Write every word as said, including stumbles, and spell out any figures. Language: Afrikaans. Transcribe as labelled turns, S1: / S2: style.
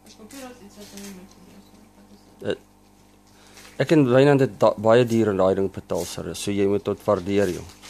S1: As komputer is iets wat jy nie moet lees nie.
S2: Ek en Wynand het baie duur in daai ding betaal, sir, so jy moet tot waardeer, jong.